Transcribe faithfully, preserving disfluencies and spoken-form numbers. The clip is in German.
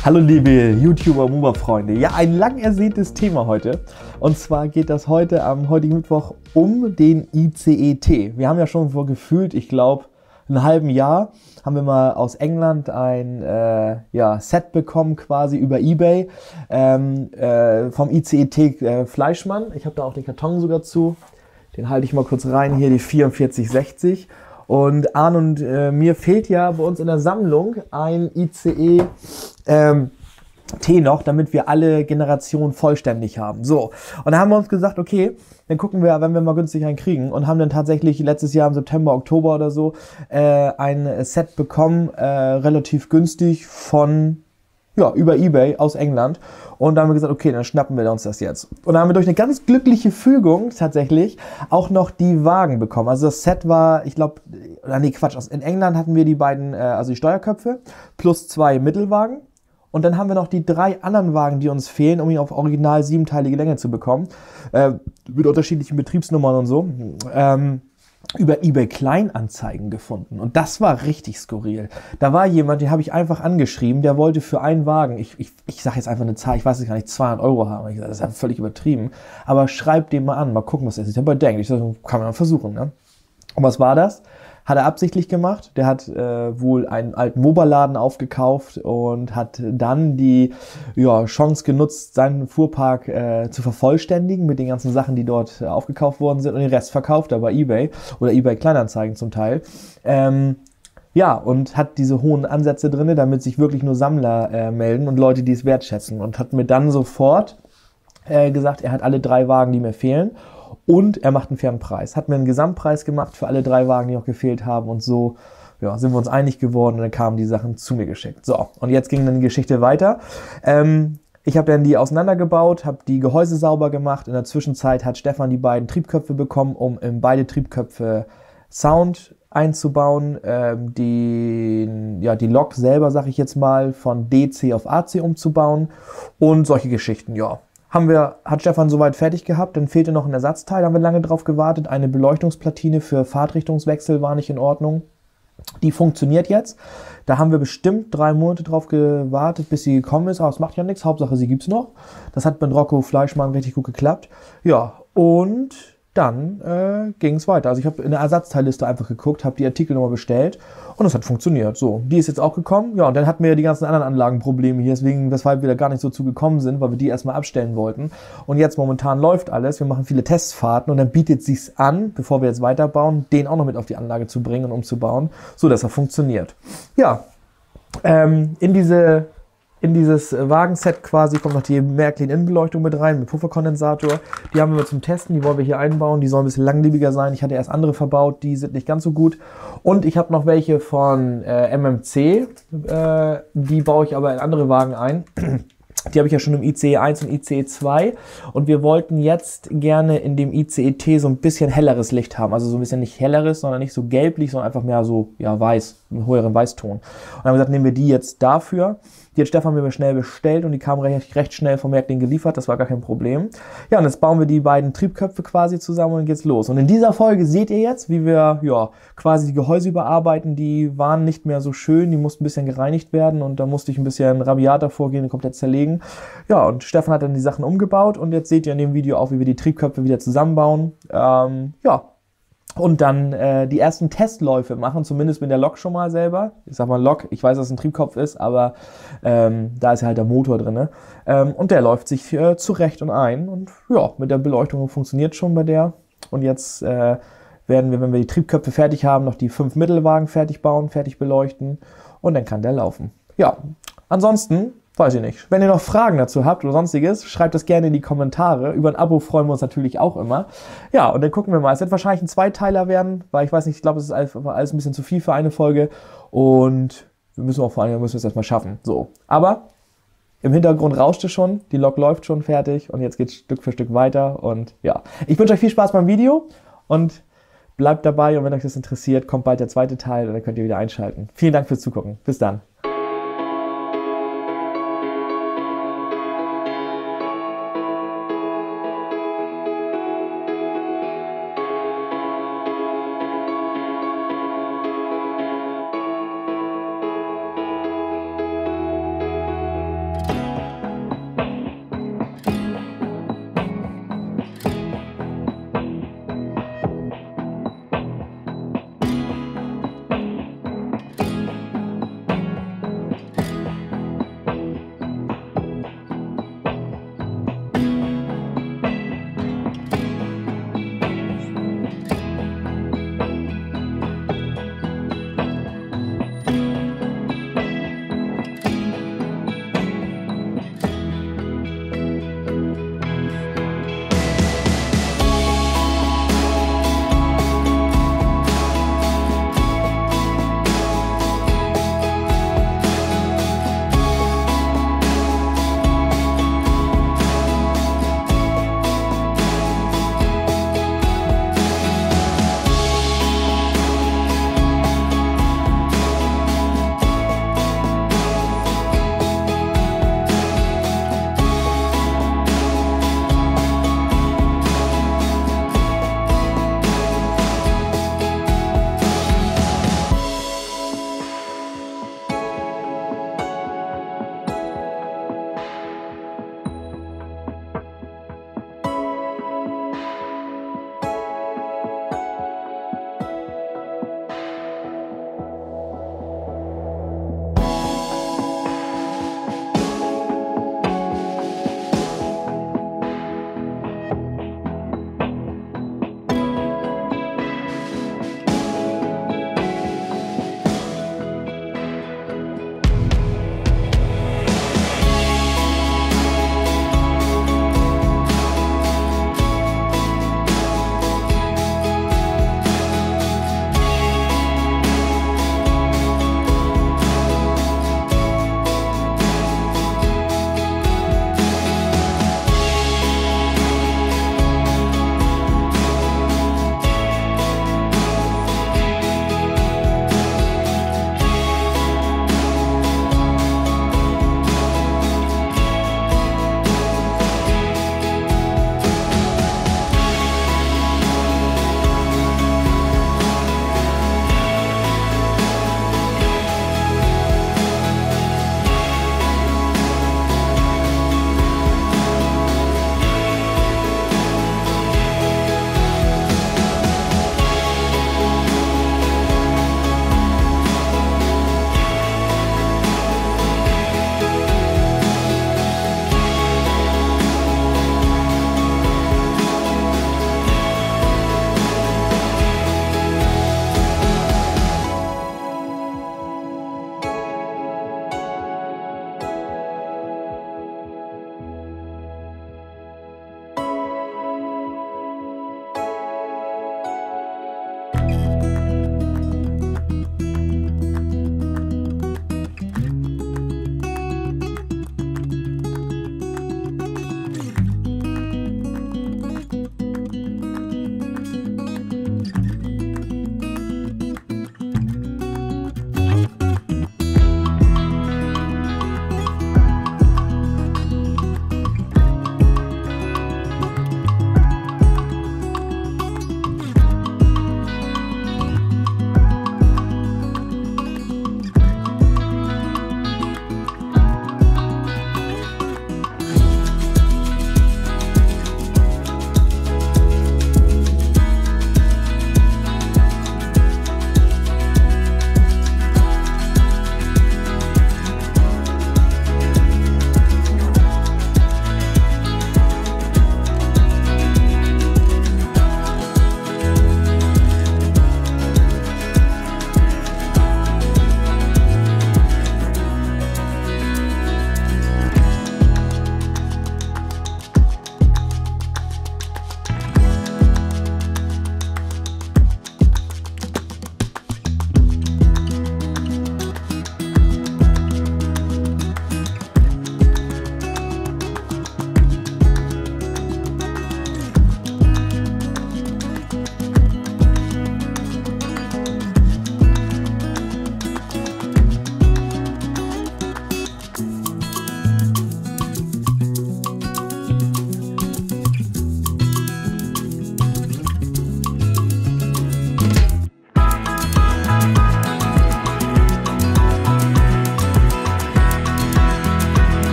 Hallo liebe YouTuber, Mover-Freunde. Ja, ein lang ersehntes Thema heute. Und zwar geht das heute am heutigen Mittwoch um den I C E T. Wir haben ja schon vor gefühlt, ich glaube, einem halben Jahr haben wir mal aus England ein äh, ja, Set bekommen, quasi über eBay, ähm, äh, vom I C E T äh, Fleischmann. Ich habe da auch den Karton sogar zu. Den halte ich mal kurz rein, hier die vierundvierzig sechzig. Und Arne und äh, mir fehlt ja bei uns in der Sammlung ein I C E ähm, T noch, damit wir alle Generationen vollständig haben. So, und da haben wir uns gesagt, okay, dann gucken wir, wenn wir mal günstig einen kriegen, und haben dann tatsächlich letztes Jahr im September, Oktober oder so äh, ein Set bekommen, äh, relativ günstig von, ja, über eBay aus England. Und da haben wir gesagt, okay, dann schnappen wir uns das jetzt. Und da haben wir durch eine ganz glückliche Fügung tatsächlich auch noch die Wagen bekommen. Also das Set war, ich glaube, oder nee, Quatsch, in England hatten wir die beiden, äh, also die Steuerköpfe, plus zwei Mittelwagen. Und dann haben wir noch die drei anderen Wagen, die uns fehlen, um ihn auf original siebenteilige Länge zu bekommen. Äh, mit unterschiedlichen Betriebsnummern und so. Ähm, über eBay Kleinanzeigen gefunden. Und das war richtig skurril. Da war jemand, den habe ich einfach angeschrieben, der wollte für einen Wagen, ich, ich, ich sage jetzt einfach eine Zahl, ich weiß es gar nicht, zweihundert Euro haben. Ich sage, das ist ja völlig übertrieben. Aber schreib den mal an, mal gucken, was er sich dabei denkt. Ich sage, kann man versuchen. Ne? Und was war das? Hat er absichtlich gemacht. Der hat äh, wohl einen alten Moberladen aufgekauft und hat dann die ja, Chance genutzt, seinen Fuhrpark äh, zu vervollständigen mit den ganzen Sachen, die dort äh, aufgekauft worden sind, und den Rest verkauft er bei eBay oder eBay Kleinanzeigen zum Teil. Ähm, ja, und hat diese hohen Ansätze drin, damit sich wirklich nur Sammler äh, melden und Leute, die es wertschätzen. Und hat mir dann sofort äh, gesagt, er hat alle drei Wagen, die mir fehlen. Und er macht einen fairen Preis. Hat mir einen Gesamtpreis gemacht für alle drei Wagen, die noch gefehlt haben. Und so ja, sind wir uns einig geworden, und dann kamen die Sachen zu mir geschickt. So, und jetzt ging dann die Geschichte weiter. Ähm, ich habe dann die auseinandergebaut, habe die Gehäuse sauber gemacht. In der Zwischenzeit hat Stefan die beiden Triebköpfe bekommen, um in beide Triebköpfe Sound einzubauen. Ähm, die, ja, die Lok selber, sag ich jetzt mal, von D C auf A C umzubauen. Und solche Geschichten, ja. Haben wir, hat Stefan soweit fertig gehabt, dann fehlte noch ein Ersatzteil, haben wir lange drauf gewartet. Eine Beleuchtungsplatine für Fahrtrichtungswechsel war nicht in Ordnung. Die funktioniert jetzt. Da haben wir bestimmt drei Monate drauf gewartet, bis sie gekommen ist. Aber es macht ja nichts, Hauptsache sie gibt's noch. Das hat mit Rocco Fleischmann richtig gut geklappt. Ja, und dann äh, ging es weiter. Also ich habe in der Ersatzteilliste einfach geguckt, habe die Artikelnummer bestellt und es hat funktioniert. So, die ist jetzt auch gekommen. Ja, und dann hatten wir die ganzen anderen Anlagenprobleme hier, deswegen, weshalb wir da gar nicht so zugekommen sind, weil wir die erstmal abstellen wollten. Und jetzt momentan läuft alles. Wir machen viele Testfahrten und dann bietet es sich an, bevor wir jetzt weiterbauen, den auch noch mit auf die Anlage zu bringen und umzubauen, so dass er funktioniert. Ja, ähm, in diese In dieses Wagenset quasi kommt noch die Märklin-Innenbeleuchtung mit rein, mit Pufferkondensator. Die haben wir zum Testen, die wollen wir hier einbauen. Die sollen ein bisschen langlebiger sein. Ich hatte erst andere verbaut, die sind nicht ganz so gut. Und ich habe noch welche von äh, M M C, äh, die baue ich aber in andere Wagen ein. Die habe ich ja schon im I C E eins und I C E zwei. Und wir wollten jetzt gerne in dem I C E T so ein bisschen helleres Licht haben. Also so ein bisschen nicht helleres, sondern nicht so gelblich, sondern einfach mehr so ja, weiß, einen höheren Weißton. Und dann haben wir gesagt, nehmen wir die jetzt dafür. Die hat Stefan mir schnell bestellt und die kam recht, recht schnell vom Märklin geliefert. Das war gar kein Problem. Ja, und jetzt bauen wir die beiden Triebköpfe quasi zusammen und dann geht's los. Und in dieser Folge seht ihr jetzt, wie wir ja quasi die Gehäuse überarbeiten. Die waren nicht mehr so schön, die mussten ein bisschen gereinigt werden und da musste ich ein bisschen rabiater vorgehen und komplett zerlegen. Ja, und Stefan hat dann die Sachen umgebaut und jetzt seht ihr in dem Video auch, wie wir die Triebköpfe wieder zusammenbauen. Ähm, ja. Und dann äh, die ersten Testläufe machen, zumindest mit der Lok schon mal selber. Ich sag mal Lok, ich weiß, dass es ein Triebkopf ist, aber ähm, da ist ja halt der Motor drin. Ne? Ähm, und der läuft sich äh, zurecht und ein. Und ja, mit der Beleuchtung funktioniert schon bei der. Und jetzt äh, werden wir, wenn wir die Triebköpfe fertig haben, noch die fünf Mittelwagen fertig bauen, fertig beleuchten. Und dann kann der laufen. Ja, ansonsten weiß ich nicht. Wenn ihr noch Fragen dazu habt oder sonstiges, schreibt das gerne in die Kommentare. Über ein Abo freuen wir uns natürlich auch immer. Ja, und dann gucken wir mal. Es wird wahrscheinlich ein Zweiteiler werden, weil ich weiß nicht, ich glaube, es ist alles ein bisschen zu viel für eine Folge. Und wir müssen auch vor allem, müssen wir es erstmal schaffen. So, aber im Hintergrund rauscht es schon, die Lok läuft schon fertig und jetzt geht es Stück für Stück weiter. Und ja, ich wünsche euch viel Spaß beim Video und bleibt dabei. Und wenn euch das interessiert, kommt bald der zweite Teil und dann könnt ihr wieder einschalten. Vielen Dank fürs Zugucken. Bis dann.